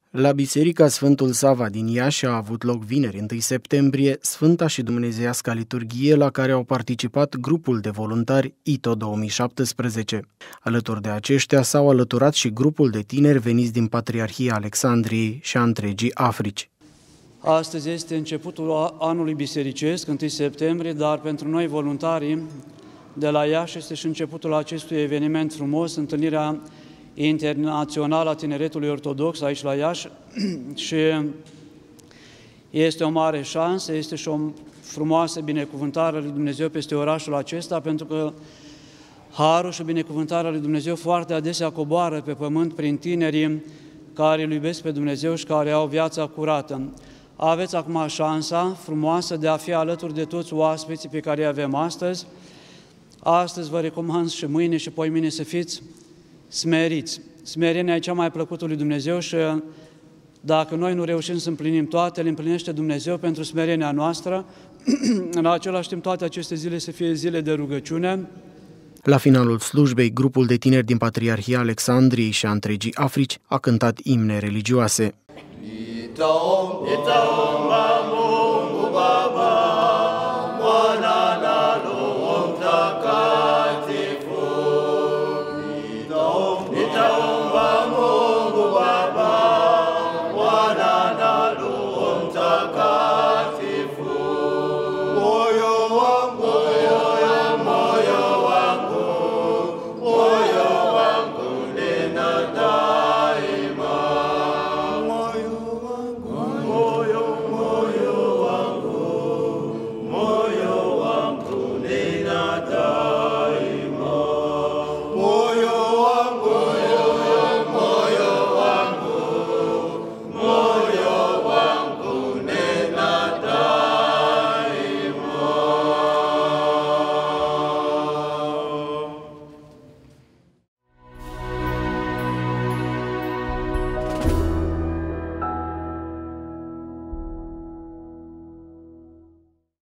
La Biserica Sfântul Sava din Iași a avut loc vineri, 1 septembrie, Sfânta și Dumnezeiasca Liturghie, la care au participat grupul de voluntari ITO 2017. Alături de aceștia s-au alăturat și grupul de tineri veniți din Patriarhia Alexandriei și a întregii Africi. Astăzi este începutul anului bisericesc, 1 septembrie, dar pentru noi voluntarii de la Iași este și începutul acestui eveniment frumos, întâlnirea internațională a tineretului ortodox aici la Iași și este o mare șansă, este și o frumoasă binecuvântare a lui Dumnezeu peste orașul acesta, pentru că harul și binecuvântarea lui Dumnezeu foarte adesea coboară pe pământ prin tinerii care îl iubesc pe Dumnezeu și care au viața curată. Aveți acum șansa frumoasă de a fi alături de toți oaspeții pe care îi avem astăzi. Astăzi vă recomand și mâine și poimâine să fiți smeriți. Smerenia e cea mai plăcută lui Dumnezeu și dacă noi nu reușim să împlinim toate, le împlinește Dumnezeu pentru smerenia noastră. În același timp, toate aceste zile să fie zile de rugăciune. La finalul slujbei, grupul de tineri din Patriarhia Alexandriei și a întregii Africi a cântat imne religioase.